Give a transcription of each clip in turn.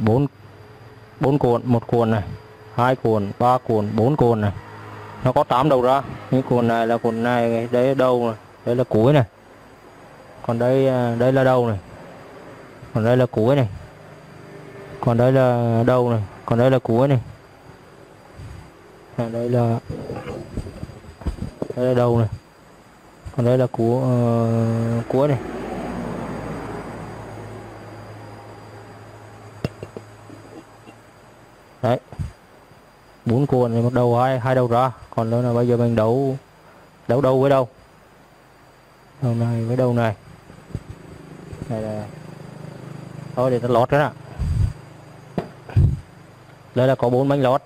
4 4 cuộn, một cuộn này, 2 cuộn, 3 cuộn, 4 cuộn này. Nó có 8 đầu ra. Những cuộn này là cuộn này, đấy là đầu này, đây là cuối này. Còn đây đây là đầu này. Còn đây là cuối này. Còn đây là đầu này, còn đây là cuối này. Đây là đầu này. Còn đây là cuối này. Đấy. 4 cuộn này, một đầu, hai đầu ra. Còn nữa là bây giờ mình đấu đầu với đầu. Đầu này với đầu này. Đây là thôi để ta lót cái nào. Đây là có 4 bánh lót.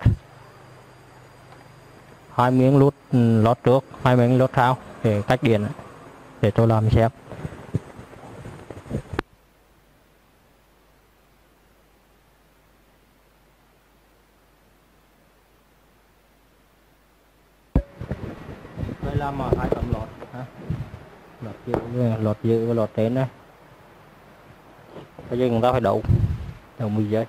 2 miếng lót trước, 2 miếng lót sau để cách điện để tôi làm xem. Đây làm 2 tấm lót ha. Lót dự và lót trên này. Bây giờ chúng ta phải đấu 10 giây.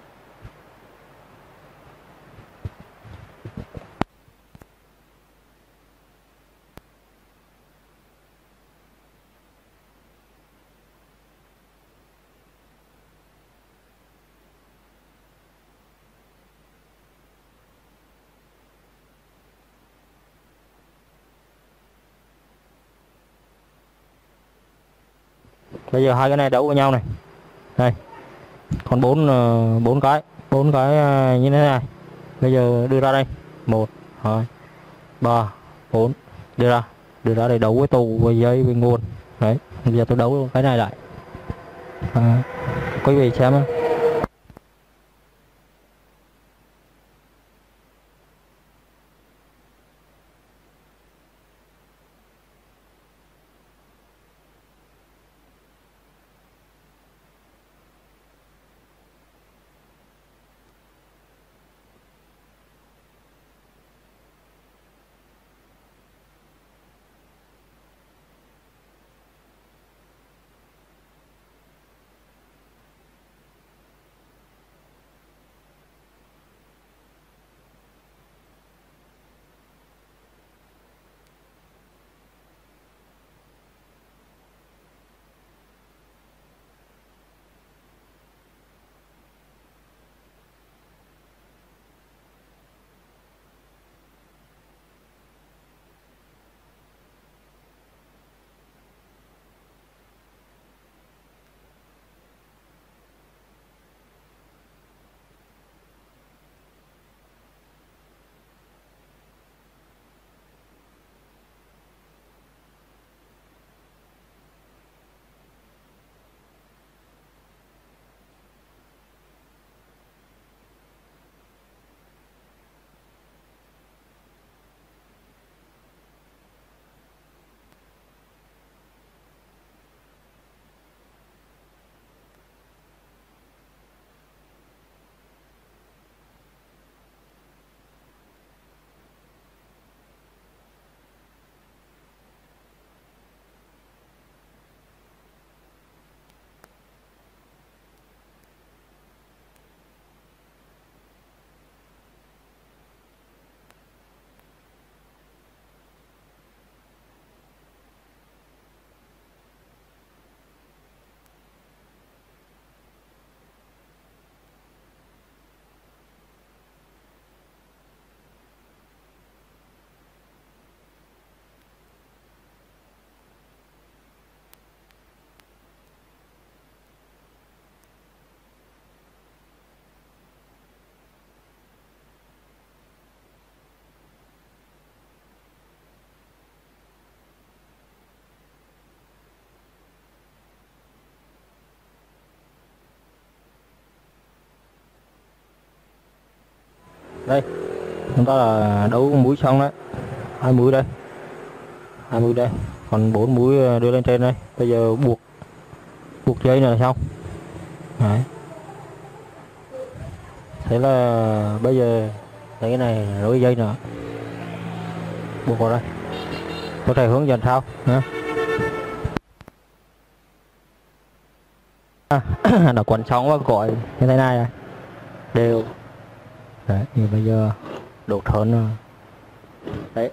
Bây giờ hai cái này đấu với nhau này. Đây. Còn 4 cái như thế này. Bây giờ đưa ra đây. 1 2 3 4 đưa ra để đấu với tù, với dây, với nguồn. Đấy, bây giờ tôi đấu cái này lại. Quý vị xem. Đây, chúng ta là đấu mũi xong đấy. 2 mũi đây. 2 mũi đây. Còn 4 mũi đưa lên trên đây. Bây giờ buộc dây này là xong. Đấy. Thế là bây giờ lấy cái này nối dây nữa. Buộc vào đây. Có thể hướng dẫn sao nhá. Nó quấn xong và gọi như thế này này. đều. Đấy, thì bây giờ đổ thớn rồi. Đấy.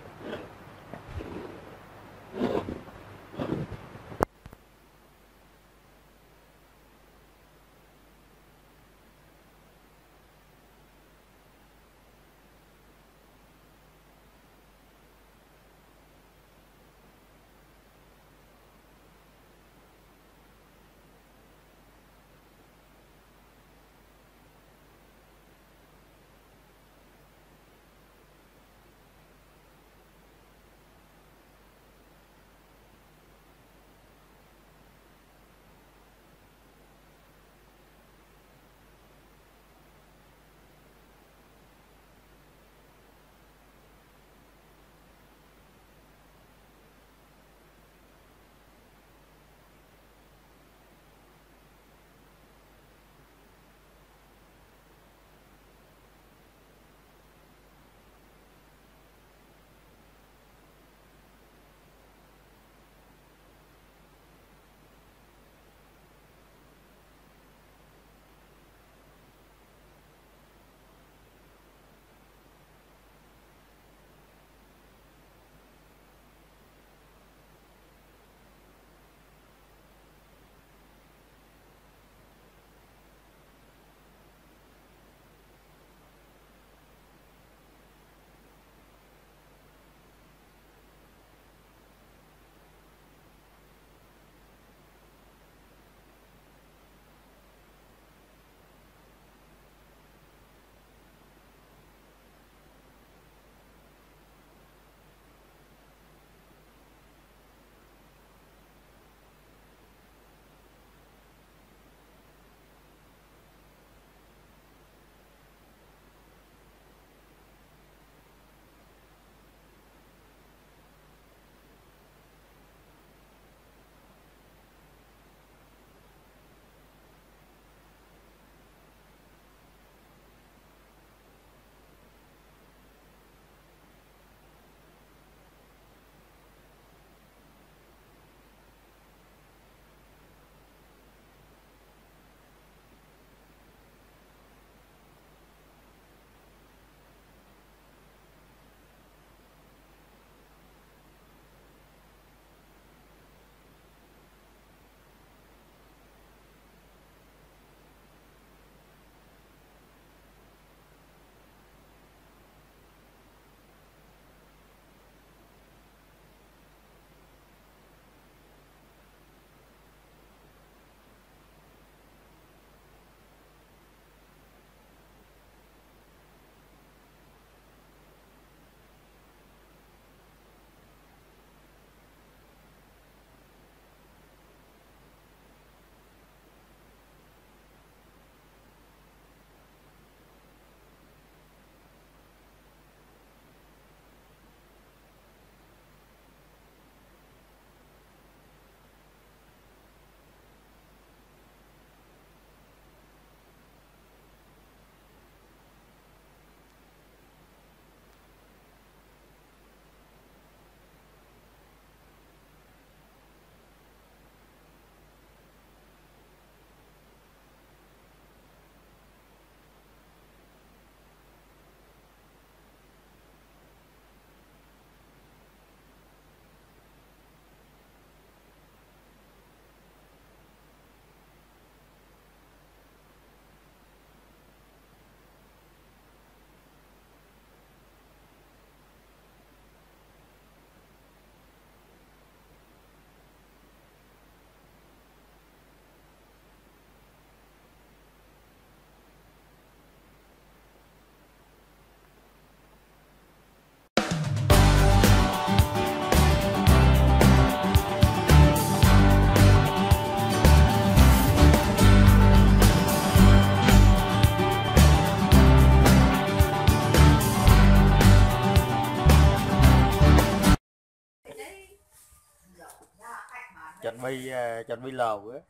chuẩn bị lẩu á.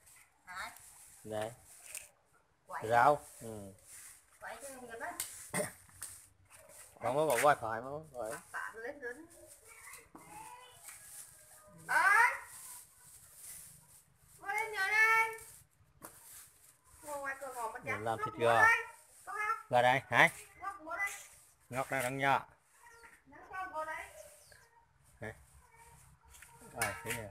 Này rau không có bỏ phải mà phải mình làm thịt gà Ra đây hả? Ngóc ra đằng nha. Rồi, thế nè.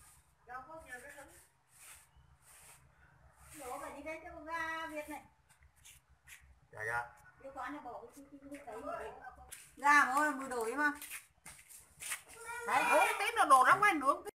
Dạ dạ. Ra mà ơi, mùi đổi mà. Đấy, 4 tiếng là đổ ra ngoài nướng.